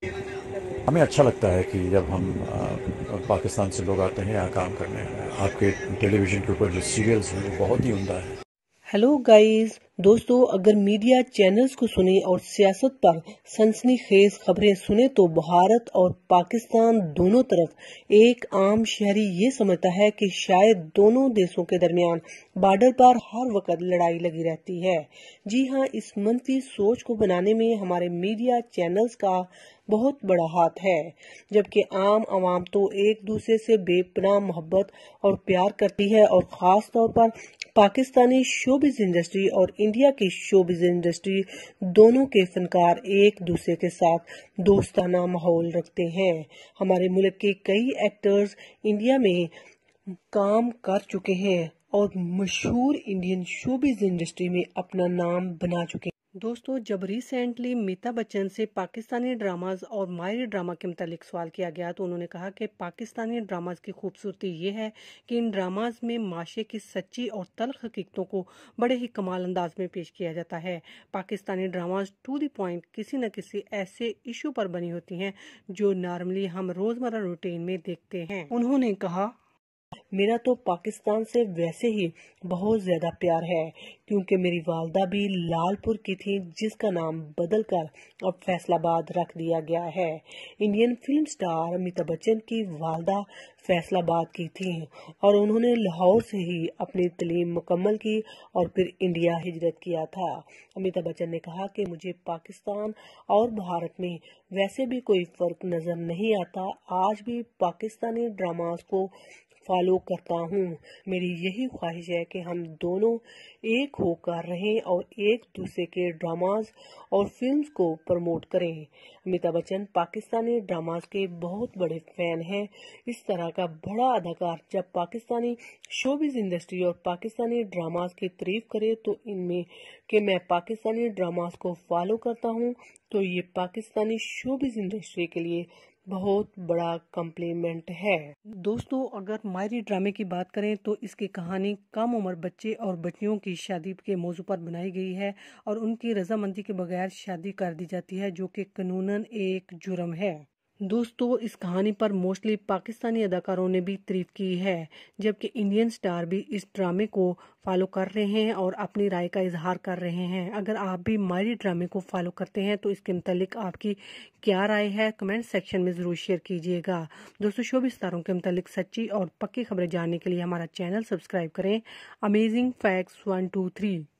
हमें अच्छा लगता है कि जब हम पाकिस्तान से लोग आते हैं यहाँ काम करने। आपके टेलीविज़न के ऊपर जो सीरियल्स हैं वो बहुत ही उम्दा है। हेलो गाइस, दोस्तों अगर मीडिया चैनल्स को सुने और सियासत पर सनसनीखेज खबरें सुने तो भारत और पाकिस्तान दोनों तरफ एक आम शहरी ये समझता है कि शायद दोनों देशों के दरमियान बॉर्डर पर हर वक्त लड़ाई लगी रहती है। जी हाँ, इस मनफी सोच को बनाने में हमारे मीडिया चैनल्स का बहुत बड़ा हाथ है, जबकि आम आवाम तो एक दूसरे से बेपनाह मोहब्बत और प्यार करती है और खास तौर पर पाकिस्तानी शोबिज इंडस्ट्री और इंडिया की शोबिज इंडस्ट्री दोनों के फनकार एक दूसरे के साथ दोस्ताना माहौल रखते हैं। हमारे मुल्क के कई एक्टर्स इंडिया में काम कर चुके हैं और मशहूर इंडियन शोबिज इंडस्ट्री में अपना नाम बना चुके हैं। दोस्तों, जब रिसेंटली अमिताभ बच्चन से पाकिस्तानी ड्रामाज और मायरी ड्रामा के मुतालिक सवाल किया गया तो उन्होंने कहा कि पाकिस्तानी ड्रामाज की खूबसूरती ये है कि इन ड्रामाज में माशरे की सच्ची और तल्ख हकीकतों को बड़े ही कमाल अंदाज में पेश किया जाता है। Pakistani dramas to the point किसी न किसी ऐसे इशू पर बनी होती हैं जो नॉर्मली हम रोजमर्रा रूटीन में देखते हैं। उन्होंने कहा, मेरा तो पाकिस्तान से वैसे ही बहुत ज्यादा प्यार है क्योंकि मेरी वालदा भी लालपुर की थी, जिसका नाम बदलकर अब फैसलाबाद रख दिया गया है। Indian film star Amitabh Bachchan की वालदा फैसलाबाद की थी और उन्होंने लाहौर से ही अपनी तालीम मुकम्मल की और फिर इंडिया हिजरत किया था। अमिताभ बच्चन ने कहा कि मुझे पाकिस्तान और भारत में वैसे भी कोई फर्क नजर नहीं आता। आज भी पाकिस्तानी ड्रामास को फॉलो करता हूँ। मेरी यही ख्वाहिश है कि हम दोनों एक होकर रहें और एक दूसरे के ड्रामास और फिल्म्स को प्रमोट करें। अमिताभ बच्चन पाकिस्तानी ड्रामास के बहुत बड़े फैन हैं। इस तरह का बड़ा अदाकार जब पाकिस्तानी शोबिज इंडस्ट्री और पाकिस्तानी ड्रामास की तारीफ करे तो इनमें कि मैं पाकिस्तानी ड्रामास को फॉलो करता हूँ तो ये पाकिस्तानी शोबिज इंडस्ट्री के लिए बहुत बड़ा कॉम्प्लीमेंट है। दोस्तों, अगर मायरी ड्रामे की बात करें तो इसकी कहानी कम उम्र बच्चे और बच्चियों की शादी के मौजू पर बनाई गई है और उनकी रजामंदी के बगैर शादी कर दी जाती है, जो कि कानूनन एक जुर्म है। दोस्तों, इस कहानी पर मोस्टली पाकिस्तानी अदाकारों ने भी तारीफ की है, जबकि इंडियन स्टार भी इस ड्रामे को फॉलो कर रहे हैं और अपनी राय का इजहार कर रहे हैं। अगर आप भी मायरी ड्रामे को फॉलो करते हैं तो इसके मुतालिक आपकी क्या राय है, कमेंट सेक्शन में जरूर शेयर कीजिएगा। दोस्तों, शोबिज़ स्टारों के मुतालिक सच्ची और पक्की खबरें जानने के लिए हमारा चैनल सब्सक्राइब करें। Amazing facts 1 2 3।